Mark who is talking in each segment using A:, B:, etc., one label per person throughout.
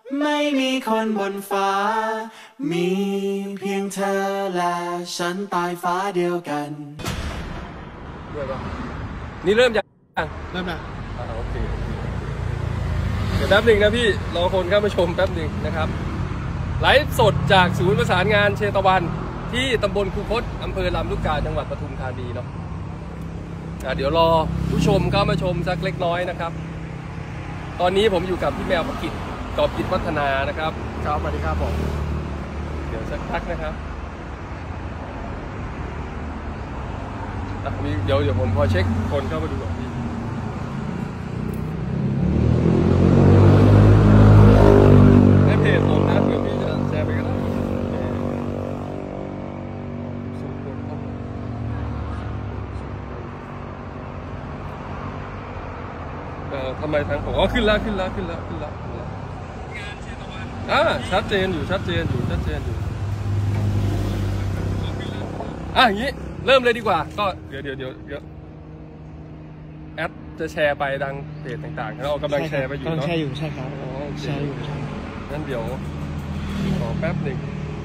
A: ไม่มีคนบนฟ้ามีเพียงเธอและฉันใต้ฟ้าเดียวกัน
B: ด้วยปะนี่เริ่มยัง
C: เริ่มนะ
B: โอเคเดี๋ยวแป๊บหนึ่งนะพี่รอคนเข้ามาชมแป๊บหนึ่งนะครับไลฟ์สดจากศูนย์ประสานงานเชตวันที่ตำบลคูคตอำเภอลำลูกกาจังหวัดปทุมธานีเนาะเดี๋ยวรอผู้ชมเข้ามาชมสักเล็กน้อยนะครับตอนนี้ผมอยู่กับพี่แมวประกิตกอบกิจวัฒนานะครับ
C: ครับสวัสดีครับผม
B: เดี๋ยวสักพักนะครับเดี๋ยวผมพอเช็คคนเข้ามาดูก่อนพี่ในเพจผมนะเผื่อพี่จะแชร์ไปก็ได้ทำไมทางผมขึ้นแล้วชัดเจนอยู่อย่างนี้เริ่มเลยดีกว่าก็เดี๋ยวแอดจะแชร์ไปดังเพจต่างๆเรากำลังแชร์ไปอยู่เนาะ
C: แชร์อยู่ใช่ครับแชร์อยู่
B: งั้นเดี๋ยวขอแป๊บหนึ่ง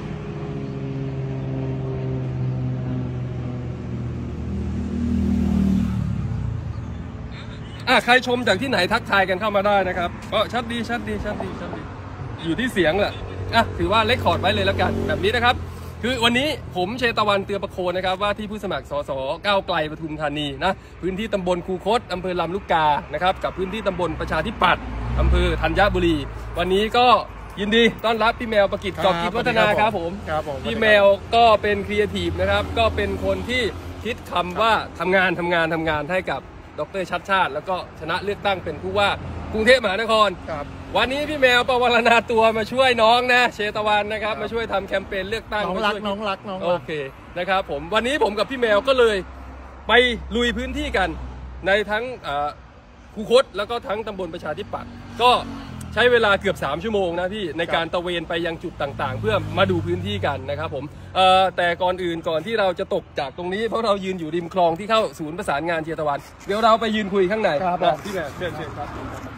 B: ใครชมจากที่ไหนทักทายกันเข้ามาได้นะครับก็ชัดดีอยู่ที่เสียงแหละถือว่าเรคคอร์ดไว้เลยแล้วกันแบบนี้นะครับคือวันนี้ผมเชตวันเตือประโคนนะครับว่าที่ผู้สมัครสสก้าวไกลปทุมธานีนะพื้นที่ตำบลคูคตอำเภอลำลูกกานะครับกับพื้นที่ตำบลประชาธิปัตย์อำเภอธัญบุรีวันนี้ก็ยินดีต้อนรับพี่แมวประกิตกอบกิจวัฒนาครับผมพี่แมวก็เป็นครีเอทีฟนะครับก็เป็นคนที่คิดคำว่าทำงานให้กับดร.ชัดชาติแล้วก็ชนะเลือกตั้งเป็นผู้ว่ากรุงเทพมหานครวันนี้พี่แมวประวรณาตัวมาช่วยน้องนะเชตวันนะครับมาช่วยทำแคมเปญเลือกตั้ง
C: น้องรัก
B: โอเคนะครับผมวันนี้ผมกับพี่แมวก็เลยไปลุยพื้นที่กันในทั้งคูคตแล้วก็ทั้งตำบลประชาธิปัตย์ก็ใช้เวลาเกือบ3ชั่วโมงนะพี่ในการตะเวนไปยังจุดต่างๆเพื่อมาดูพื้นที่กันนะครับผมแต่ก่อนที่เราจะตกจากตรงนี้เพราะเรายืนอยู่ริมคลองที่เข้าศูนย์ประสานงานเชตวันเดี๋ยวเราไปยืนคุยข้างในพี่แมวเชิญครับ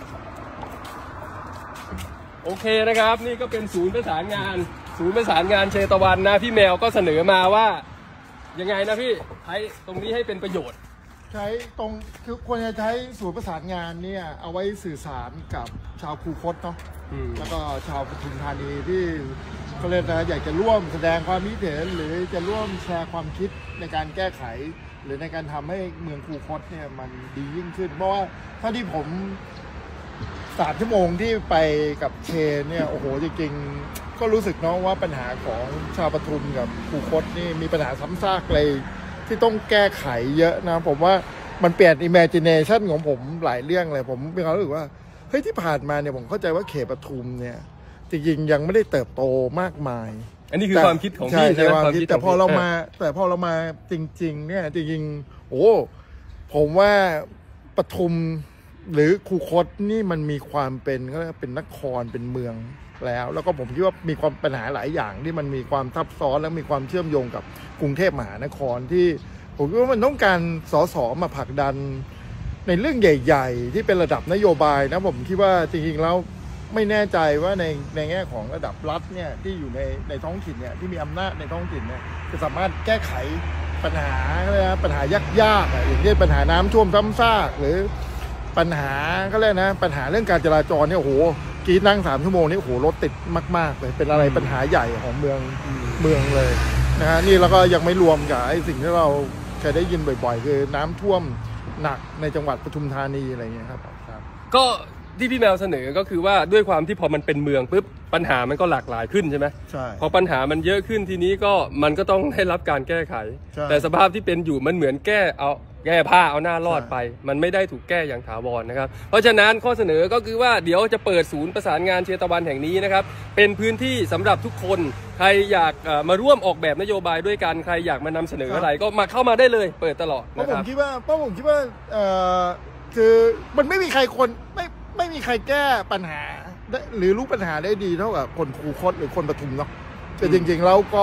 B: โอเคนะครับนี่ก็เป็นศูนย์ประสานงานเชตวันนะพี่แมวก็เสนอมาว่ายังไงนะพี่ใช้ตรงนี้ให้เป็นประโยชน์
C: ใช้ตรงคือควรจะใช้ศูนย์ประสานงานเนี่ยเอาไว้สื่อสารกับชาวคูคตเนาะแล้วก็ชาวปทุมธานีที่เขาเรียกนะอยากจะร่วมแสดงความคิดเห็นหรือจะร่วมแชร์ความคิดในการแก้ไขหรือในการทำให้เมืองคูคตเนี่ยมันดียิ่งขึ้นเพราะว่าถ้าที่ผม3 ชั่วโมงที่ไปกับเชนเนี่ยโอ้โหจริงๆก็รู้สึกเนาะว่าปัญหาของชาวปทุมกับคูคตนี่มีปัญหาซ้ำซากเลยที่ต้องแก้ไขเยอะนะผมว่ามันเปลี่ยน imagination ของผมหลายเรื่องเลยผมมีความรู้สึกว่าเฮ้ยที่ผ่านมาเนี่ยผมเข้าใจว่าเขตปทุมเนี่ยจริงๆยังไม่ได้เติบโตมากมาย
B: อันนี้คือความคิดของพี่ใช่ไหมความคิด
C: แต่พอเรามาจริงๆเนี่ยจริงๆโอ้ผมว่าปทุมหรือคูคตนี่มันมีความเป็นก็เป็นนครเป็นเมืองแล้วก็ผมคิดว่ามีความปัญหาหลายอย่างที่มันมีความซับซ้อนและมีความเชื่อมโยงกับกรุงเทพมหานครที่ผมคิดว่ามันต้องการสสมาผลักดันในเรื่องใหญ่ๆที่เป็นระดับนโยบายนะผมคิดว่าจริงๆแล้วไม่แน่ใจว่าในแง่ของระดับรัฐเนี่ยที่อยู่ในท้องถิ่นเนี่ยที่มีอำนาจในท้องถิ่นเนี่ยจะสามารถแก้ไขปัญหายากๆอย่างเช่นปัญหาน้ำท่วมซ้ำซากหรือปัญหาก็เรียกนะปัญหาเรื่องการจราจรเนี่ยโอ้โหกีนั่ง3 ชั่วโมงนี่โอ้โหรถติดมากๆเลยเป็นอะไรปัญหาใหญ่ของเมืองเลยนะฮะนี่แล้วก็ยังไม่รวมกับไอ้สิ่งที่เราเคยได้ยินบ่อยๆคือน้ำท่วมหนักในจังหวัดปทุมธานีอะไรเงี้ยครับ
B: ก็ที่พี่แมวเสนอก็คือว่าด้วยความที่พอมันเป็นเมืองปุ๊บปัญหามันก็หลากหลายขึ้นใช่ไหม
C: ใช่
B: พอปัญหามันเยอะขึ้นทีนี้ก็มันก็ต้องได้รับการแก้ไขแต่สภาพที่เป็นอยู่มันเหมือนแก้ผ้าเอาหน้ารอดไปมันไม่ได้ถูกแก้อย่างถาวรนะครับเพราะฉะนั้นข้อเสนอก็คือว่าเดี๋ยวจะเปิดศูนย์ประสานงานเชตวันแห่งนี้นะครับเป็นพื้นที่สำหรับทุกคนใครอยากมาร่วมออกแบบนโยบายด้วยกันใครอยากมานำเสนออะไรก็มาเข้ามาได้เลยเปิดตลอด
C: นะครับผมคิดว่าคือมันไม่มีใครไม่มีใครแก้ปัญหาหรือรู้ปัญหาได้ดีเท่ากับคนคูคตหรือคนปทุมเนาะแต่จริงๆแล้วก็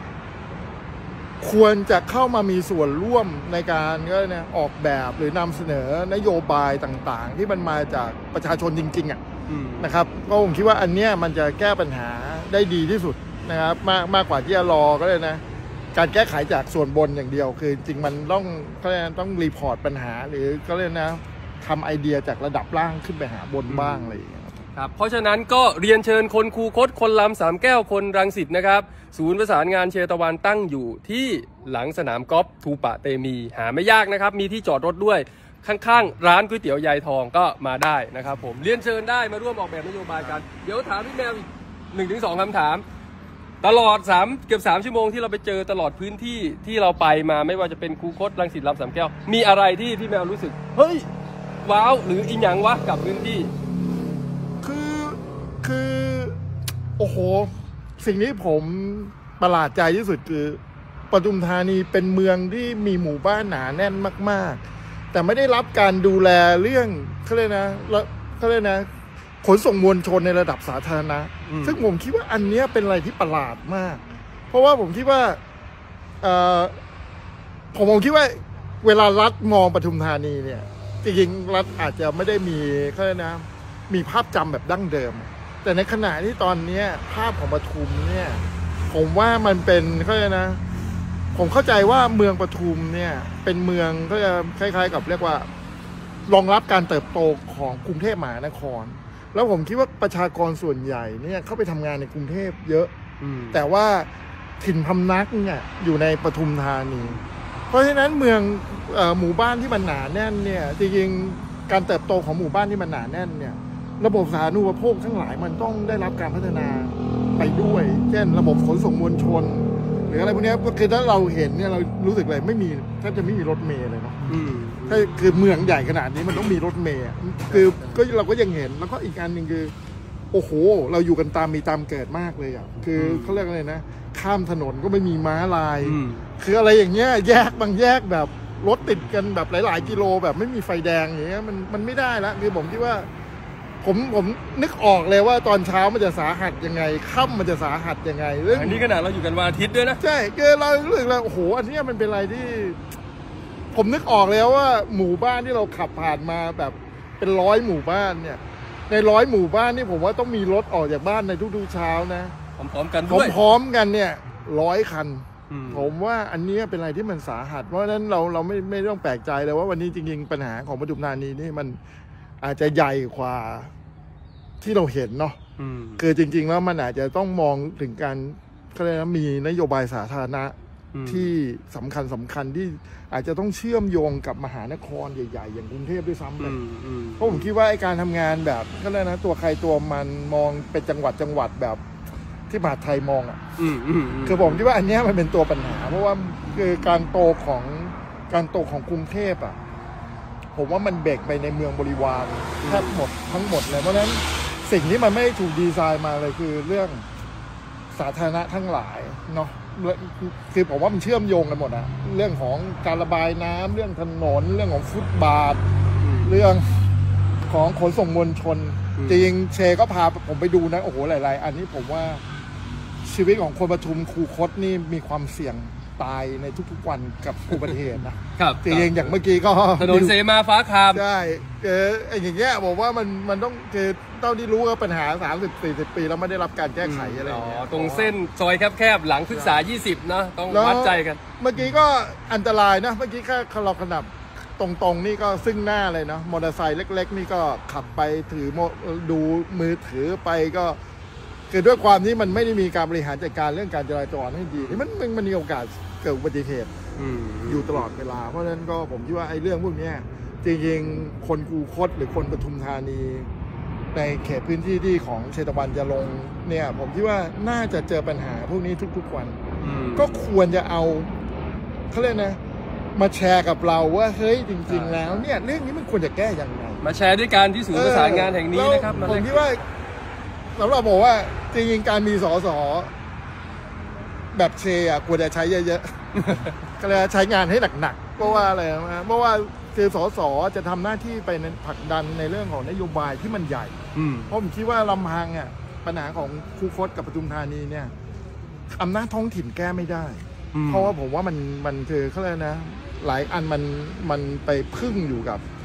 C: ควรจะเข้ามามีส่วนร่วมในการก็เนี่ยออกแบบหรือนำเสนอนโยบายต่างๆที่มันมาจากประชาชนจริงๆนะครับก็ผมคิดว่าอันเนี้ยมันจะแก้ปัญหาได้ดีที่สุดนะครับมากกว่าที่จะรอก็เลยนะการแก้ไขจากส่วนบนอย่างเดียวคือจริงมันต้องรีพอร์ตปัญหาหรือก็เลยนะทำไอเดียจากระดับล่างขึ้นไปหาบนบ้างอะไรอย่างเงี้ย
B: ครับเพราะฉะนั้นก็เรียนเชิญคนคูคตคนลำสามแก้วคนรังสิตนะครับศูนย์ประสานงานเชตวันตั้งอยู่ที่หลังสนามกอล์ฟทูปะเตมีหาไม่ยากนะครับมีที่จอดรถด้วยข้างๆร้านก๋วยเตี๋ยวยายทองก็มาได้นะครับผมเรียนเชิญได้มาร่วมออกแบบนโยบายกันเดี๋ยวถามพี่แมวอีก 1-2 คำถามตลอดเกือบ3 ชั่วโมงที่เราไปเจอตลอดพื้นที่ที่เราไปมาไม่ว่าจะเป็นคูคตรังสิตลำสามแก้วมีอะไรที่พี่แมวรู้สึกเฮ้ยว้าวหรืออีหยังวะกับพื้นที่
C: คือโอ้โหสิ่งที่ผมประหลาดใจที่สุดคือปทุมธานีเป็นเมืองที่มีหมู่บ้านหนาแน่นมากๆแต่ไม่ได้รับการดูแลเรื่องเขาเรียกนะขนส่งมวลชนในระดับสาธารณะซึ่งผมคิดว่าอันนี้เป็นอะไรที่ประหลาดมากเพราะว่าผมคิดว่าผมคิดว่าเวลารัฐมองปทุมธานีเนี่ยจริงๆรัฐอาจจะไม่ได้มีเขาเรียกนะมีภาพจำแบบดั้งเดิมแต่ในขณะที่ตอนนี้ภาพของปทุมเนี่ยผมว่ามันเป็นเขาเรียกนะผมเข้าใจว่าเมืองปทุมเนี่ยเป็นเมืองก็จะคล้ายๆกับเรียกว่ารองรับการเติบโตของกรุงเทพมหานครแล้วผมคิดว่าประชากรส่วนใหญ่เนี่ยเข้าไปทำงานในกรุงเทพเยอะแต่ว่าถิ่นพำนักเนี่ยอยู่ในปทุมธานีเพราะฉะนั้นเมืองหมู่บ้านที่มันหนาแน่นเนี่ยจริงๆการเติบโตของหมู่บ้านที่มันหนาแน่นเนี่ยระบบสาธารณูปโภคทั้งหลายมันต้องได้รับการพัฒนาไปด้วยเช่นระบบขนส่งมวลชนหรืออะไรพวกนี้ก็คือถ้าเราเห็นเนี่ยเรารู้สึกเลยไม่มีแทบจะไม่มีรถเมล์เลยเนาะถ้าคือเมืองใหญ่ขนาดนี้มันต้องมีรถเมล์คือก็เราก็ยังเห็นแล้วก็อีกอันหนึ่งคือโอ้โหเราอยู่กันตามเกิดมากเลยอ่ะคือเขาเรียกอะไรนะข้ามถนนก็ไม่มีม้าลายคืออะไรอย่างเงี้ยแยกบางแยกแบบรถติดกันแบบหลายๆกิโลแบบไม่มีไฟแดงอย่างเงี้ยมันไม่ได้ละคือผมคิดว่าผมนึกออกเลยว่าตอนเช้ามันจะสาหัสยังไงค่ำมันจะสาหัสยังไงเรื่อง
B: อันนี้ขนาดเราอยู่กันวันอาทิตย์ด้วยนะ
C: ใช่คือเรารู้สึกเลยโอ้โหอันนี้มันเป็นอะไรที่ผมนึกออกแล้วว่าหมู่บ้านที่เราขับผ่านมาแบบเป็น100 หมู่บ้านเนี่ยใน100 หมู่บ้านนี่ผมว่าต้องมีรถออกจากบ้านในทุกๆเช้านะ
B: พร้อมๆกันด้วย
C: พร้อมๆกันเนี่ย100 คันผมว่าอันนี้เป็นอะไรที่มันสาหัสเพราะฉะนั้นเราไม่ต้องแปลกใจเลยว่าวันนี้จริงๆปัญหาของปทุมธานีนี่มันอาจจะใหญ่กว่าที่เราเห็นเนาะคือจริงๆแล้วมันอาจจะต้องมองถึงการเขาเรียกว่ามีนโยบายสาธารณะที่สำคัญที่อาจจะต้องเชื่อมโยงกับมหานครใหญ่ๆอย่างกรุงเทพด้วยซ้ำเลยเพราะผมคิดว่าการทำงานแบบก็เลยนะตัวใครตัวมันมองเป็นจังหวัดแบบที่มหาไทยมองอ่ะคือผมคิดว่าอันนี้มันเป็นตัวปัญหาเพราะว่าคือการโตของกรุงเทพอ่ะผมว่ามันเบรกไปในเมืองบริวารแทบหมดทั้งหมดเลยเพราะฉะนั้นสิ่งที่มันไม่ถูกดีไซน์มาเลยคือเรื่องสาธารณะทั้งหลายเนาะคือผมว่ามันเชื่อมโยงกันหมดอะเรื่องของการระบายน้ำเรื่องถนนเรื่องของฟุตบาทเรื่องของขนส่งมวลชนจริงเชก็พาผมไปดูนะโอ้โหหลายๆอันนี้ผมว่าชีวิตของคนปทุมคูคตนี่มีความเสี่ยงตายในทุกๆวันกับอุบัติเหตุนะครับจริงอย่างเมื่อกี้ก็
B: ถนนเสมาฟ้าคาม
C: ใช่อย่างเงี้ยบอกว่ามันต้องคือเท่าที่รู้ว่าปัญหา30-40 ปีแล้วไม่ได้รับการแก้ไขอะไรอย่างเงี้ย
B: ตรงเส้นซอยแคบๆหลังพฤกษา20นะต้องวัดใจกัน
C: เมื่อกี้ก็อันตรายนะเมื่อกี้แค่เราขนับตรงๆนี่ก็ซึ่งหน้าเลยนะมอเตอร์ไซค์เล็กๆนี่ก็ขับไปถือดูมือถือไปก็คือด้วยความที่มันไม่ได้มีการบริหารจัดการเรื่องการจราจรให้ดีนี่มันมีโอกาสเกิดอุบัติเหตุอยู่ตลอดเวลาเพราะฉะนั้นก็ผมคิดว่าไอ้เรื่องพวกนี้จริงๆคนคูคตหรือคนปทุมธานีในเขตพื้นที่ที่ของเชตวันจะลงเนี่ยผมคิดว่าน่าจะเจอปัญหาพวกนี้ทุกๆวันก็ควรจะเอาเขาเรียกนะมาแชร์กับเราว่าเฮ้ยจริงๆแล้วเนี่ยเรื่องนี้มันควรจะแก้ยังไง
B: มาแชร์ด้วยการที่ศูนย์ประสานงานแห่งนี้นะครับ
C: ผมคิดว่าสำหรับบอกว่าจริงๆการมีสสแบบเชอ่ะควรจะใช้เยอะๆก็เลยใช้งานให้หนักๆเพราะว่าอะไรนะเพราะว่าคือสสจะทำหน้าที่ไปในผลักดันในเรื่องของนโยบายที่มันใหญ่เพราะผมคิดว่าลำพังอ่ะปัญหาของคูคตกับปทุมธานีเนี่ยอำนาจท้องถิ่นแก้ไม่ได้เพราะว่าผมว่ามันคือเขาเรียกนะหลายอันมันไปพึ่งอยู่กับ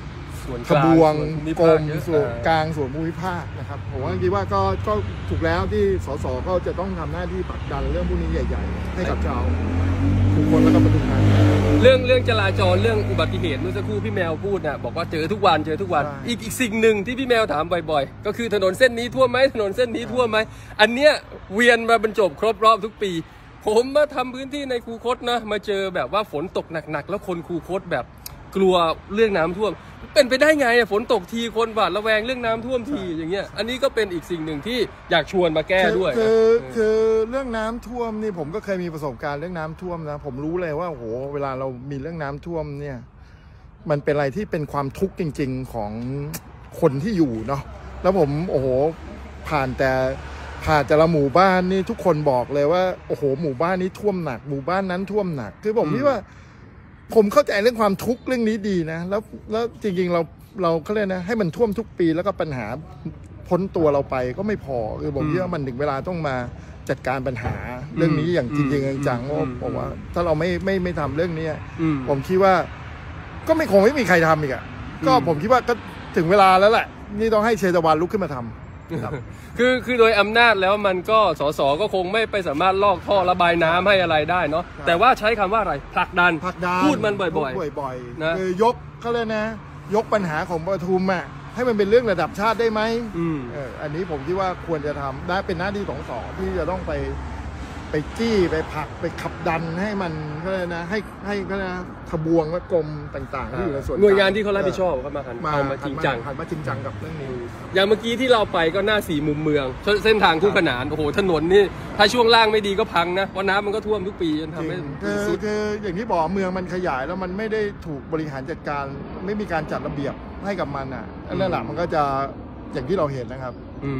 B: ส่วน
C: ขบวง
B: ก
C: ก
B: ร
C: ร
B: ม
C: มส่วนกลางส่วนภูมิภาคนะครับผมว่าคิดว่าก็ถูกแล้วที่สสก็จะต้องทำหน้าที่ผลักดันเรื่องพวกนี้ใหญ่ๆให้กับชาวทุกคนแล้วก็ปทุมธานี
B: เรื่องจราจรเรื่องอุบัติเหตุเมื่อสักครู่พี่แมวพูดนะบอกว่าเจอทุกวันอีกสิ่งหนึ่งที่พี่แมวถามบ่อยๆก็คือถนนเส้นนี้ท่วมไหมถนนเส้นนี้ท่วมไหมอันเนี้ยเวียนมาบรรจบครบรอบทุกปีผมมาทำพื้นที่ในคูคตนะมาเจอแบบว่าฝนตกหนักๆแล้วคนคูคตแบบกลัวเรื่องน้ำท่วมเป็นไปได้ไงฝนตกทีคนหวาดระแวงเรื่องน้ำท่วมทีอย่างเงี้ยอันนี้ก็เป็นอีกสิ่งหนึ่งที่อยากชวนมาแก้ด้วย
C: คือเรื่องน้ำท่วมนี่ผมก็เคยมีประสบการณ์เรื่องน้ำท่วมนะผมรู้เลยว่าโหเวลาเรามีเรื่องน้ำท่วมเนี่ยมันเป็นอะไรที่เป็นความทุกข์จริงๆของคนที่อยู่เนาะแล้วผมโอ้โหผ่านแต่ละหมู่บ้านนี่ทุกคนบอกเลยว่าโอ้โหหมู่บ้านนี้ท่วมหนักหมู่บ้านนั้นท่วมหนักคือผมคิดว่าผมเข้าใจเรื่องความทุกข์เรื่องนี้ดีนะแล้วจริงๆเราเขาเรียกนะให้มันท่วมทุกปีแล้วก็ปัญหาพ้นตัวเราไปก็ไม่พอคือผมคิดว่ามันถึงเวลาต้องมาจัดการปัญหาเรื่องนี้อย่างจริงๆจังๆว่าผมว่าถ้าเราไม่ทำเรื่องนี้ผมคิดว่าก็คงไม่มีใครทำอีกอ่ะก็ผมคิดว่าก็ถึงเวลาแล้วแหละนี่ต้องให้เชตวันลุกขึ้นมาทำ
B: คือโดยอำนาจแล้วมันก็สสก็คงไม่ไปสามารถลอกท่อระบายน้ำให้อะไรได้เนาะแต่ว่าใช้คำว่าอะไรผลักดันพูดมันบ่อย
C: ๆนะคือยกเขาเลยนะยกปัญหาของปทุมอ่ะให้มันเป็นเรื่องระดับชาติได้ไหมอันนี้ผมคิดว่าควรจะทำได้เป็นหน้าที่ของสสที่จะต้องไปจี้ไปผลักไปขับดันให้มันเขาเลยนะให้เขาเลยนะขบวงและกรมต่างๆที่อยู่ในส่วน
B: หน่วยงานที่เขารับผิดชอบเขามาเอามาจริงจัง
C: หันมาจริงจังกับเรื่องนี้
B: อย่างเมื่อกี้ที่เราไปก็หน้า4มุมเมืองเส้นทางคู่ขนานโอ้โหถนนนี่ถ้าช่วงล่างไม่ดีก็พังนะเพราะน้ำมันก็ท่วมทุกปีจนทำให้
C: คืออย่างที่บอกเมืองมันขยายแล้วมันไม่ได้ถูกบริหารจัดการไม่มีการจัดระเบียบให้กับมันอ่ะนั่นแหละมันก็จะอย่างที่เราเห็นนะครับ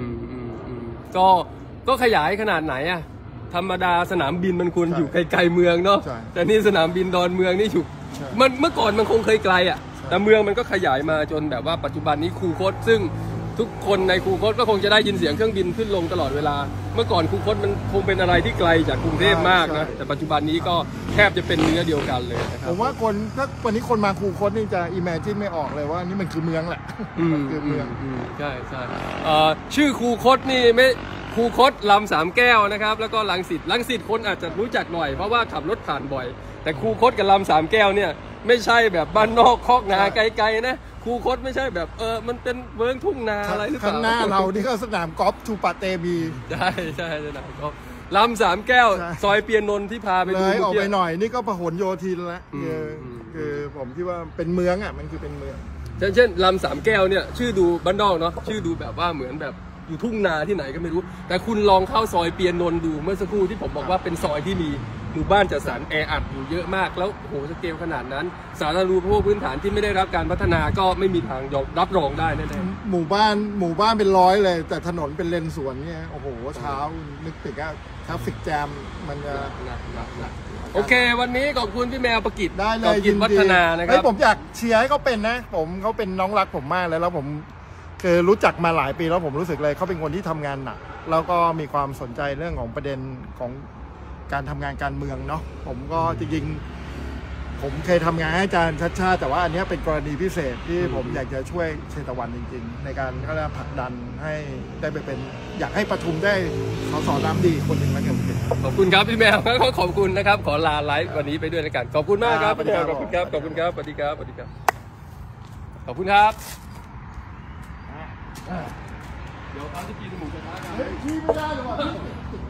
B: ก็ขยายขนาดไหนอ่ะธรรมดาสนามบินมันควรอยู่ไกลๆเมืองเนาะแต่นี่สนามบินดอนเมืองนี่อยู่มันเมื่อก่อนมันคงเคยไกลอ่ะแต่เมืองมันก็ขยายมาจนแบบว่าปัจจุบันนี้คูคตซึ่งทุกคนในคูคตก็คงจะได้ยินเสียงเครื่องบินขึ้นลงตลอดเวลาเมื่อก่อนคูคตมันคงเป็นอะไรที่ไกลจากกรุงเทพมากนะแต่ปัจจุบันนี้ก็แทบจะเป็นเนื้อเดียวกันเลย
C: ผมว่าถ้าวันนี้คนมาคูคตนี่จะอิมเมจินไม่ออกเลยว่านี่มันคือเมืองแหละมันคือเมือง
B: ใช่ชื่อคูคตนี่ไม่คูคตลำสามแก้วนะครับแล้วก็รังสิตคนอาจจะรู้จักหน่อยเพราะว่าขับรถผ่านบ่อยแต่คูคตกับลำสามแก้วเนี่ยไม่ใช่แบบบ้านนอกคอกนาไกลๆนะคูคตไม่ใช่แบบมันเป็นเวิร์กทุ่งนาอะไรหรือเปล่า
C: ข้างหน้าเรานี่ก็สนามกอล์ฟทูปาเตมี
B: ใช่สนามกอล์ฟลำสามแก้วซอยเปียนนท์ที่พาไปดู
C: เลยออกไปหน่อยนี่ก็พหลโยธินแล้วคือผมคิดว่าเป็นเมืองอ่ะมันคือเป็นเมือง
B: เช่นลำสามแก้วเนี่ยชื่อดูบ้านนอกเนาะชื่อดูแบบว่าเหมือนแบบอยู่ทุ่งนาที่ไหนก็ไม่รู้แต่คุณลองเข้าซอยเปียนนท์ดูเมื่อสักครู่ที่ผมบอกว่าเป็นซอยที่มีหมู่บ้านจัดสรรแออัดอยู่เยอะมากแล้วโหสเกลขนาดนั้นสาธารณูปโภคพื้นฐานที่ไม่ได้รับการพัฒนาก็ไม่มีทางรับรองได้แน่
C: ๆหมู่บ้านเป็นร้อยเลยแต่ถนนเป็นเลนสวนเนี่ยโอ้โหเช้านึกถึงว่าทราฟฟิกแจมมันจะ
B: โอเควันนี้ขอบคุณพี่แมวประกิต
C: ได้เลย
B: ยินวัฒนานะครับ
C: ผมอยากเชียร์ให้เขาเป็นนะเขาเป็นน้องรักผมมากแล้วผมคือรู้จักมาหลายปีแล้วผมรู้สึกเลยเขาเป็นคนที่ทำงานหนักแล้วก็มีความสนใจเรื่องของประเด็นของการทำงานการเมืองเนาะผมก็จริงๆผมเคยทำงานให้อาจารย์ชัดชาติแต่ว่าอันนี้เป็นกรณีพิเศษที่ผมอยากจะช่วยเชตวันจริงๆในการเขาเรียกผลักดันให้ได้ไปเป็นอยากให้ปทุมได้สน้ำดีคนหนึ่งแล้วกัน
B: ขอบคุณครับพี่แมวก็ขอบคุณนะครับขอลาไลฟ์วันนี้ไปด้วยในการขอบคุณมากครับพี่แมวขอบคุณครับสวัสดีครับขอบคุณครับเดี๋ยวเขาจะกินหมูกระทะกัน
C: ชี้ไม่ได้หรอ